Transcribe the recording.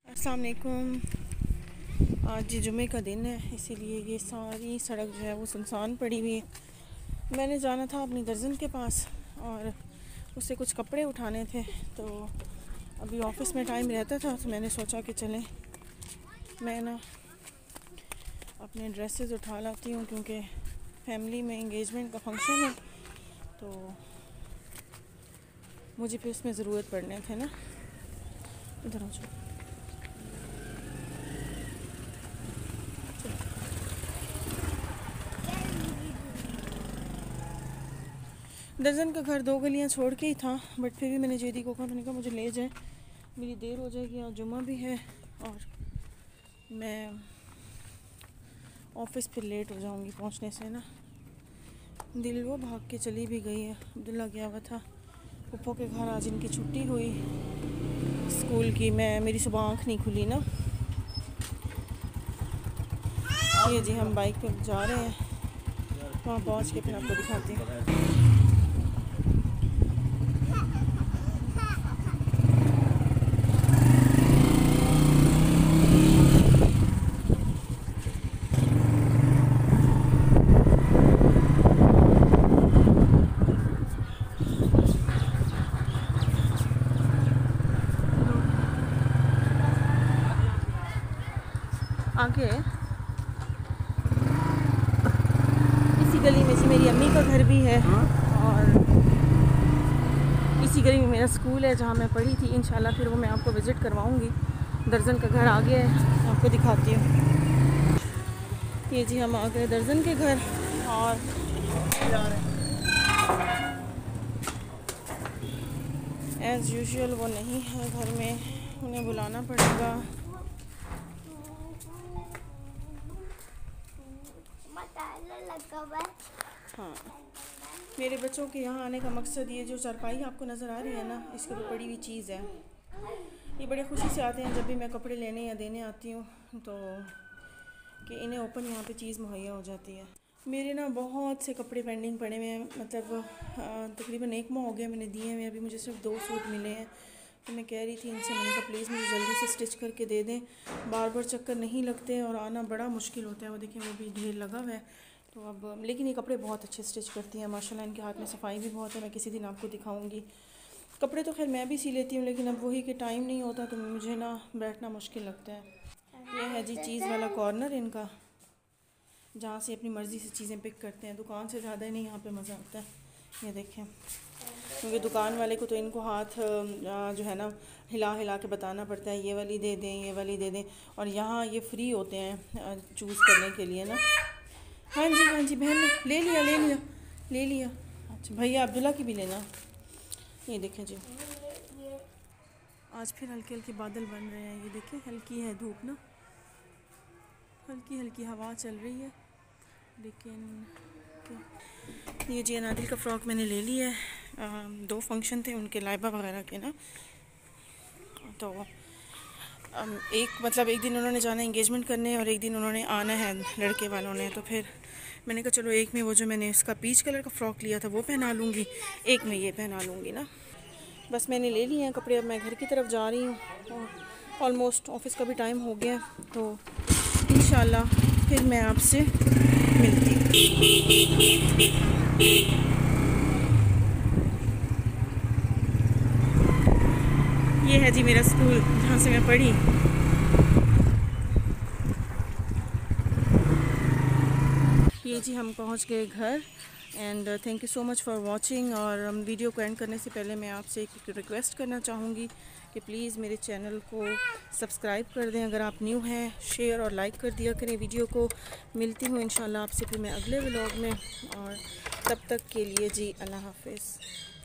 अस्सलाम वालेकुम। आज जुमे का दिन है, इसीलिए ये सारी सड़क जो है वो सुनसान पड़ी हुई है। मैंने जाना था अपनी दर्जन के पास और उससे कुछ कपड़े उठाने थे, तो अभी ऑफिस में टाइम रहता था तो मैंने सोचा कि चलें मैं ना अपने ड्रेसेस उठा लाती हूँ, क्योंकि फैमिली में इंगेजमेंट का फंक्शन है तो मुझे फिर उसमें ज़रूरत पड़ने थे ना। इधर आ जाओ। दर्जन का घर 2 गलियां छोड़ के ही था, बट फिर भी मैंने जेदी को कहा, मैंने कहा मुझे ले जाए, मेरी देर हो जाएगी, आज जुम्मा भी है और मैं ऑफिस फिर लेट हो जाऊंगी पहुंचने से ना। दिल वो भाग के चली भी गई है। अब्दुल्ला गया हुआ था पप्पो के घर, आज इनकी छुट्टी हुई स्कूल की। मेरी सुबह आँख नहीं खुली ना। ये जी हम बाइक पे जा रहे हैं, वहाँ पहुँच के फिर आपको दिखाती हूँ। आगे इसी गली में जी मेरी अम्मी का घर भी है और इसी गली में मेरा स्कूल है जहाँ मैं पढ़ी थी। इंशाल्लाह फिर वो मैं आपको विज़िट करवाऊँगी। दर्जन का घर आगे है, आपको दिखाती हूँ। ये जी हम आ गए दर्जन के घर और एज़ यूजुअल वो नहीं है घर में, उन्हें बुलाना पड़ेगा। हाँ, मेरे बच्चों के यहाँ आने का मकसद ये जो चारपाई आपको नज़र आ रही है ना, इसके ऊपर पड़ी हुई चीज़ है। ये बड़े खुशी से आते हैं जब भी मैं कपड़े लेने या देने आती हूँ, तो कि इन्हें ओपन यहाँ पे चीज़ मुहैया हो जाती है। मेरे ना बहुत से कपड़े पेंडिंग पड़े हुए हैं, मतलब तकरीबन 1 माह हो गया मैंने दिए हुए, अभी मुझे सिर्फ 2 सूट मिले हैं। तो मैं कह रही थी इनसे, मैंने कहा प्लीज़ मुझे जल्दी से स्टिच करके दे दें, बार बार चक्कर नहीं लगते और आना बड़ा मुश्किल होता है। वो देखिए वो भी ढेर लगा हुआ है। तो अब लेकिन ये कपड़े बहुत अच्छे स्टिच करती हैं माशाल्लाह, इनके हाथ में सफाई भी बहुत है। मैं किसी दिन आपको दिखाऊंगी। कपड़े तो खैर मैं भी सी लेती हूँ, लेकिन अब वही कि टाइम नहीं होता तो मुझे ना बैठना मुश्किल लगता है। ये है जी चीज़ वाला कॉर्नर इनका, जहाँ से अपनी मर्ज़ी से चीज़ें पिक करते हैं। दुकान से ज़्यादा ही नहीं यहाँ पे मज़ा आता है। ये देखें, क्योंकि दुकान वाले को तो इनको हाथ जो है ना हिला हिला के बताना पड़ता है, ये वाली दे दें, ये वाली दे दें। और यहाँ ये फ्री होते हैं चूज़ करने के लिए ना। हाँ जी बहन ले लिया ले लिया ले लिया। अच्छा भैया अब्दुल्ला की भी लेना। ये देखें जी, आज फिर हल्के हल्के बादल बन रहे हैं। ये देखें हल्की है धूप ना, हल्की हल्की हवा चल रही है। लेकिन ये जी अनादिल का फ़्रॉक मैंने ले लिया है। 2 फंक्शन थे उनके, लाइबा वगैरह के ना। तो एक दिन उन्होंने जाना एंगेजमेंट करने और एक दिन उन्होंने आना है लड़के वालों ने। तो फिर मैंने कहा चलो एक में वो जो मैंने उसका पीच कलर का फ़्रॉक लिया था वो पहना लूँगी, एक में ये पहना लूँगी ना। बस मैंने ले लिए हैं कपड़े, अब मैं घर की तरफ जा रही हूँ और ऑलमोस्ट ऑफिस का भी टाइम हो गया, तो इंशाल्लाह फिर मैं आपसे मिलती हूँ। ये है जी मेरा स्कूल जहाँ से मैं पढ़ी। ये जी हम पहुँच गए घर and thank you so much for watching. और वीडियो को एंड करने से पहले मैं आपसे एक रिक्वेस्ट करना चाहूँगी कि प्लीज़ मेरे चैनल को सब्सक्राइब कर दें अगर आप न्यू हैं, शेयर और लाइक कर दिया करें वीडियो को। मिलती हूँ इंशाल्लाह आपसे फिर मैं अगले व्लॉग में, और तब तक के लिए जी अल्लाह हाफ़िज़।